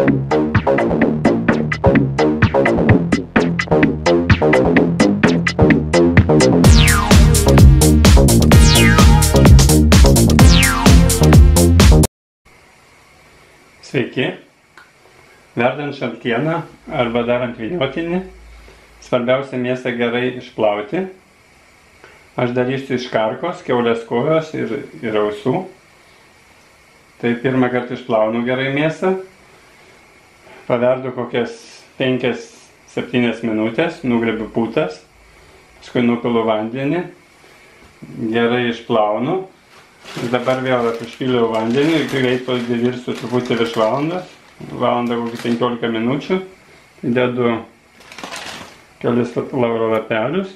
Sveiki. Verdant šaltieną arba darant vyniotinį, svarbiausia mėsą gerai išplauti. Aš darysiu iš karkos, kiaulės kojos ir ausų. Tai pirmą kartą išplaunu gerai mėsą. Paverdu kokias 5-7 minutės, nugrebiu putas, paskui nupilu vandenį, gerai išplaunu. Dabar vėl užpyliau vandenį ir greit pavirsiu truputį virš valandos, valandą kokį 15 minučių. Dedu kelis lauro lapelius,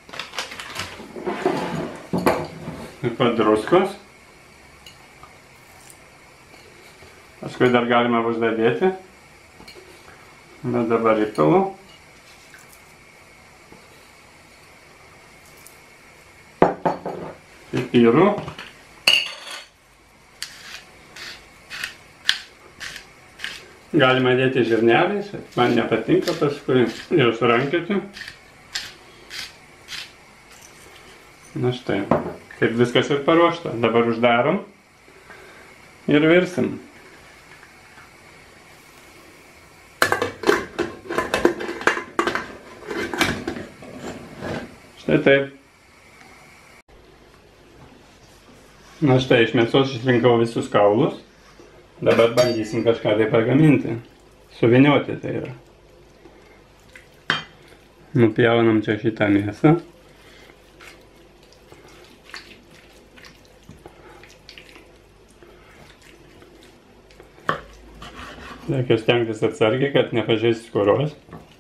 taip pat druskos. Paskui dar galima bus dadėti, bet dabar įpilu. Pipirų. Galima dėti žirneliais, man nepatinka paskui jau surankioti. Na štai, kaip viskas ir paruošta. Dabar uždarom ir virsim. Štai taip. Na štai, iš mėsos išrinkau visus kaulus. Dabar bandysim kažką tai pagaminti. Suvinioti tai yra. Nupjaunam čia šitą mėsą. Reikia stengtis atsargiai, kad nepažeist skūros.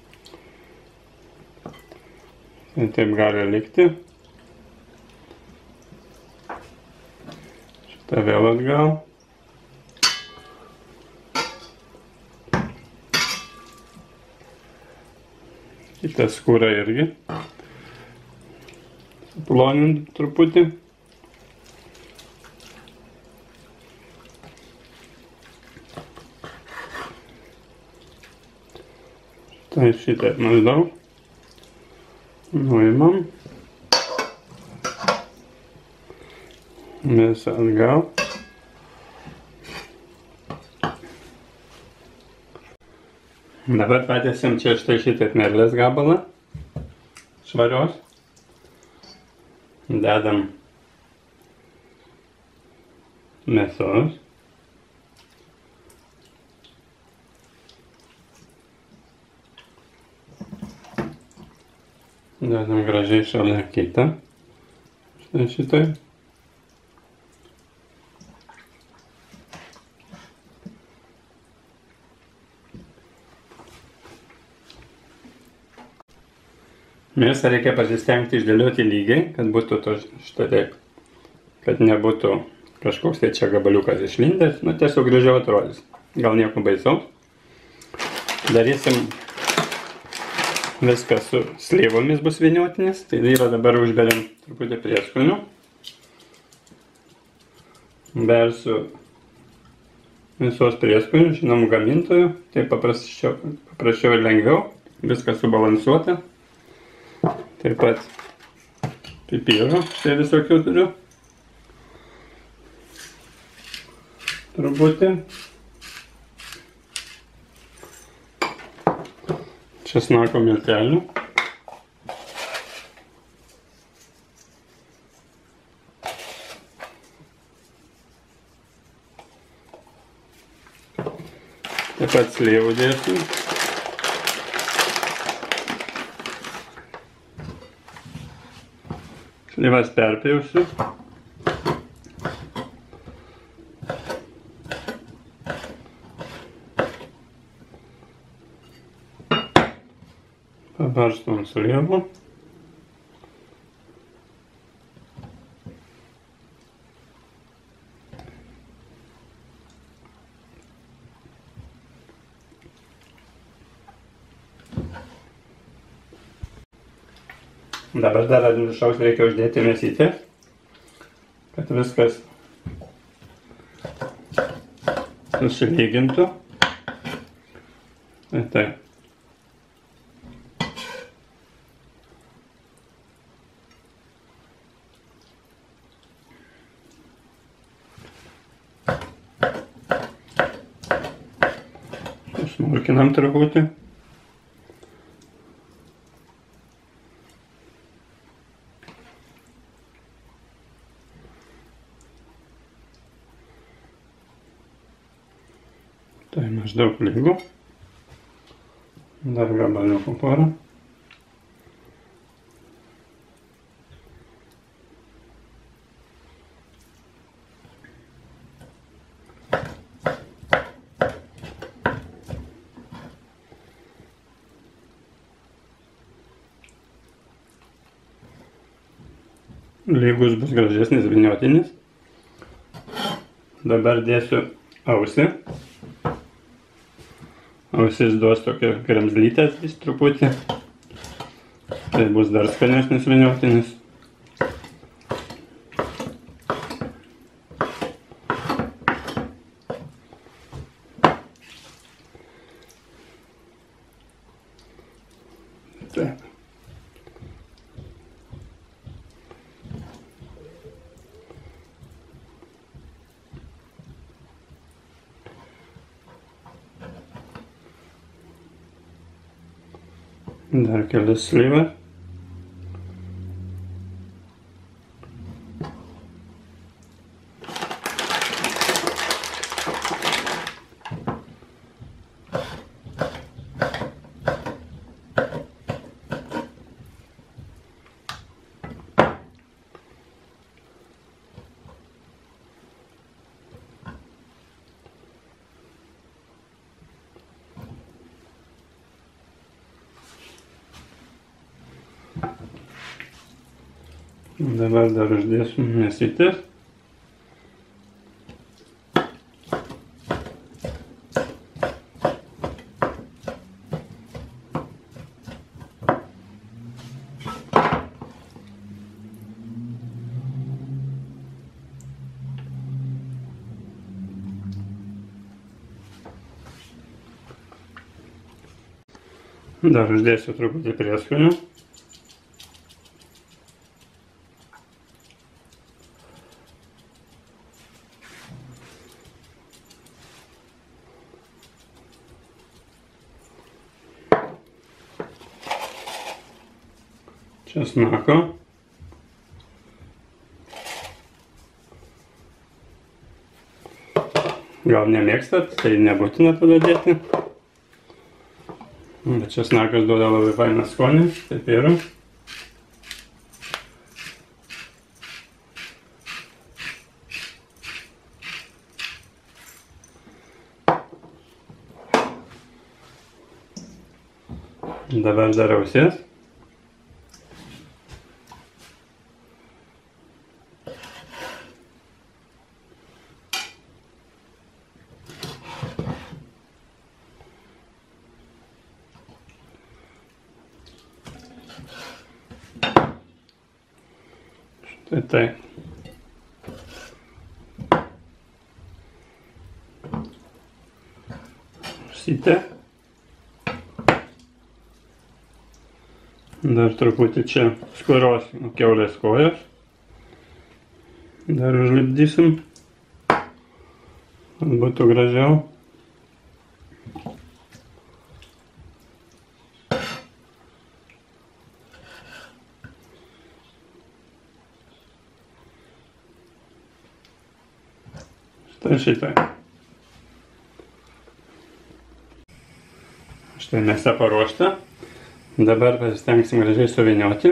Tai taip gali likti. Šitą vėl atgal. Kitą skūrą irgi suplonint truputį. Tai šitaip maždaug nuimam. Mėsą atgal. Dabar patiesim čia štai šitaip merlės gabalą švarios. Dedam mėsos. Dedam gražiai šalia kitą. Štai šitaip. Mėsą reikia pasistengti išdėlioti lygiai, kad būtų to štai taip, kad nebūtų kažkoks tai čia gabaliukas išlindęs, nu tiesiog gražiau atrodys, gal nieko baisaus. Darysim viską su slyvomis bus vyniotinis, tai yra dabar užberiam truputį prieskonių. Bersiu visos prieskonių, žinomų gamintojų, tai paprasčiau ir lengviau, viskas subalansuota. Taip pat pipirų, štai visokių turiu. Truputį. Česnako miltelių. Taip pat slyvų dėsiu. Slyvas perpjausiu. Pabarstom slyvų. Dabar dar ant viršaus reikia uždėti mėsytės, kad viskas susilygintų. Taip. Smulkinam truputį. Tai maždaug lygu. Dar gabaliukų porą. Lygus bus gražesnis vyniotinis. Dabar dėsiu ausį. Ausis duos tokią kremzlytę vis truputį. Tai bus dar skanesnis vyniotinis. Taip. Dar kelias slyvas. Dabar dar uždėsiu mėsytės. Dar uždėsiu truputį prieskonių. Česnako. Gal nemėgstat, tai nebūtina tada dėti. Bet česnakas duoda labai fainą skonį, taip yra. Dabar dar ausies. Tai. Ausytė. Dar truputį čia skūros kiaulės kojos. Dar užlipdysim, kad būtų gražiau. Štai šitai. Štai mėsa paruošta. Dabar pasistengsim gražiai suvynioti.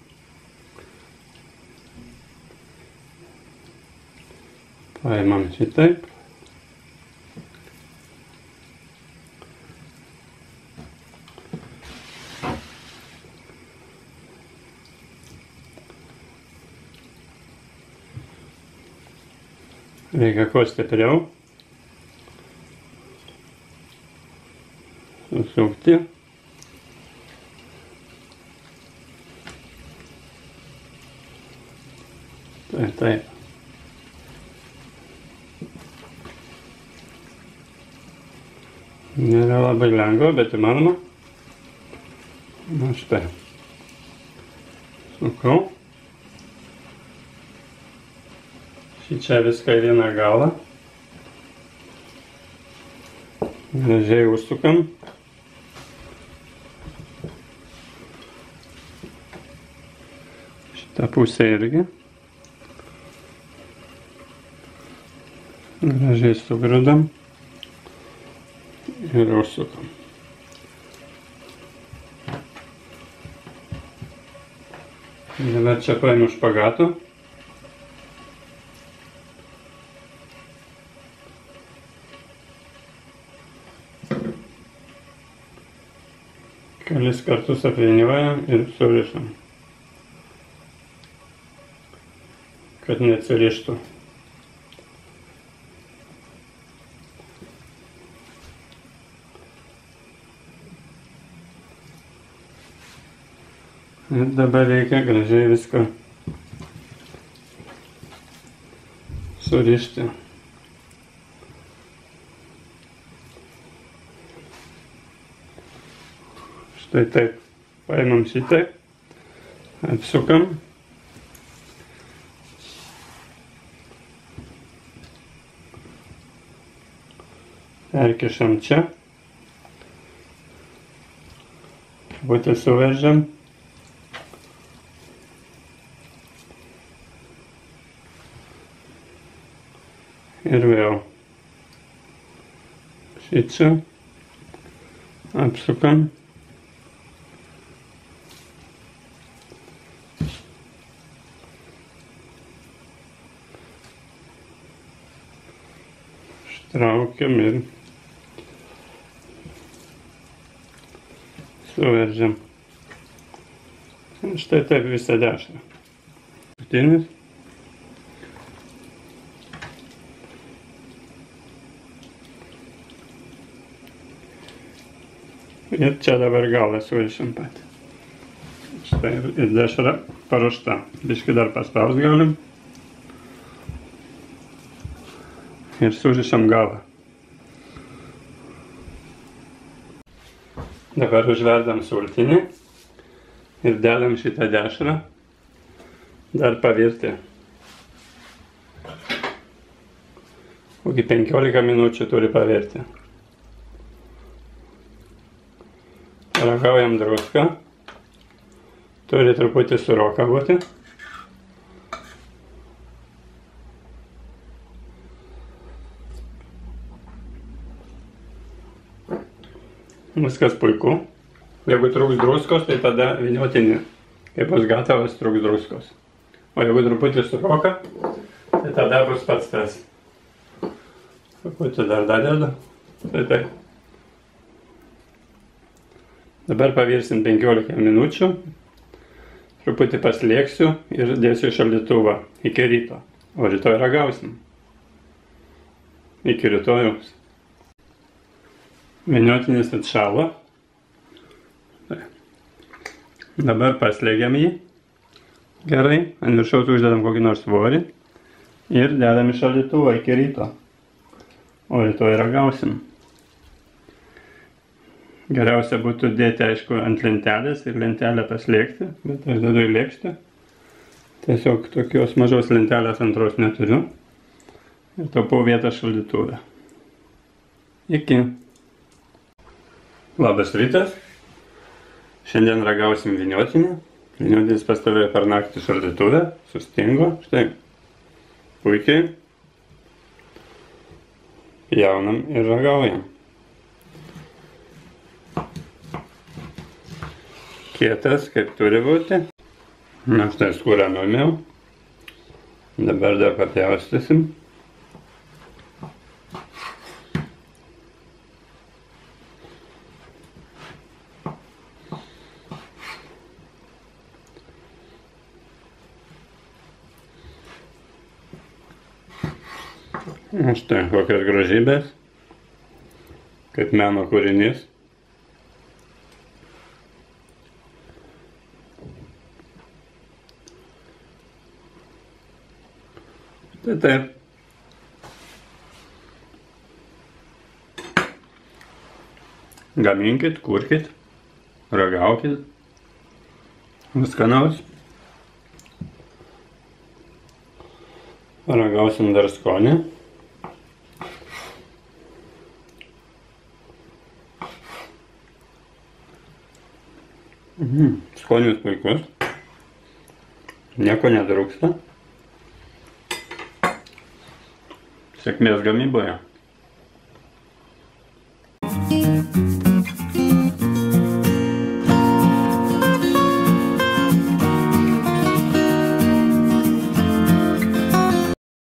Paimam šitaip. Reikia kuo stipriau susukti. Taip. Nėra labai lengva, bet įmanoma. Na štai. Sukau. Šičia viską į vieną galą. Gražiai užsukam. Šitą pusę irgi. Gražiai sugrūdam. Ir užsukam. Dabar čia paimu špagatų. Kelis kartus apvyniojam ir surišam, kad neatsirištų. Ir dabar reikia gražiai viską surišti. Štai taip. Paimam šitaip, apsukam. Perkišam čia. Truputį suveržiam. Ir vėl šičia apsukam. Ištraukiam ir suveržiam. Štai taip visą dešrą. Paskutinis. Ir čia dabar galą surišam pat. Štai ir dešra paruošta. Biškį dar paspaust galim. Ir surišam galą. Dabar užverdam sultinį. Ir dedam šitą dešrą. Dar pavirti. Kokį 15 minučių turi pavirti. Ragaujam druską. Turi truputį suroka būti. Viskas puiku. Jeigu trūks druskos, tai tada vyniotinį. Kai bus gatavas, trūks druskos. O jeigu truputį suroka, tai tada bus pats tas. Truputį dar dadedu. Tai taip. Dabar pavirsim 15 minučių, truputį paslėksiu ir dėsiu į šaldytuvą iki ryto, o rytoj ragausim. Iki rytojaus. Vyniotinis atšalo. Dabar paslėgiam jį gerai, ant viršaus uždedam kokį nors svorį ir dedam į šaldytuvą iki ryto, o rytoj ragausim. Geriausia būtų dėti, aišku, ant lentelės ir lentelę paslėgti, bet aš dedu į lėkštę. Tiesiog tokios mažos lentelės antros neturiu. Ir taupau vietą šaldytuve. Iki. Labas rytas. Šiandien ragausim vyniotinį. Vyniotinis pastovėjo per naktį šaldytuve, sustingo. Štai. Puikiai. Jaunam ir ragaujam. Kietas, kaip turi būti. Na štai skūrą nuėmiau. Dabar dar papjaustysim. Na štai kokios grožybės. Kaip meno kūrinys. Tai taip. Gaminkit, kurkit, ragaukit. Skanaus. Ragausim dar skonį. Skonis puikus. Nieko netrūksta. Sėkmės gamyboje.